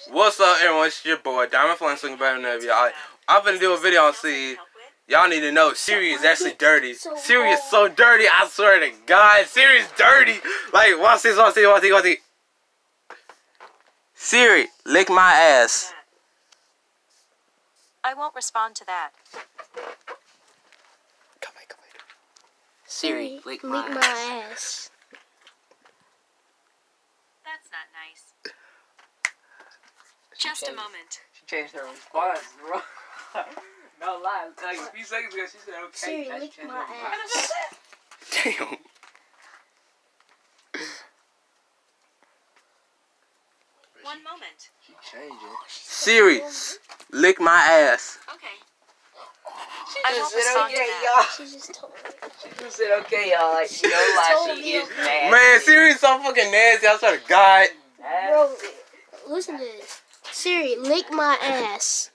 What's up, everyone? It's your boy, Diamond Flame Swinging Better than ever, y'all. I'm finna do a video on Siri. Y'all need to know, Siri is actually dirty. Siri is so dirty, I swear to God. Siri is dirty. Like, watch this, watch this, watch this, watch this. Siri, lick my ass. I won't respond to that. Come here, come here. Siri, lick my ass. That's not nice. Just a moment. She changed her response, bro. No lie. Like a few seconds ago, she said, okay. Siri, lick my ass. Damn. One moment. She changed it. Siri, lick my ass. Okay. She just said, okay, She y'all. just told me. She just said, okay, y'all. Like, you know, like, she is mad. Man, Siri's so fucking nasty, I swear to God. Bro, listen to this. Siri, lick my ass.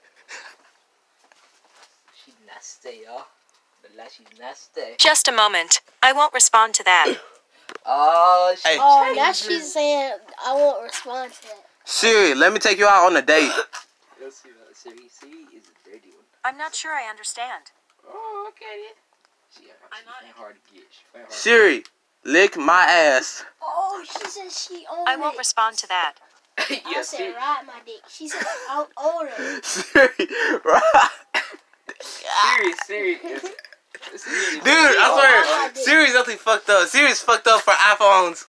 She's nasty, y'all. She's nasty. Just a moment. I won't respond to that. Oh, she Hey. Oh, changed now it. she's saying I won't respond to that. Siri, let me take you out on a date. Let's see that. Siri is a dirty one. I'm not sure I understand. Oh, okay, then. She on ain't hard to get. She ain't hard to Siri, lick my ass. Oh, she said she owned I won't respond to that. get. I said ride my dick. She said I'll own her. Siri, right? Siri. Dude, I swear, Siri's actually fucked up. Siri's fucked up for iPhones.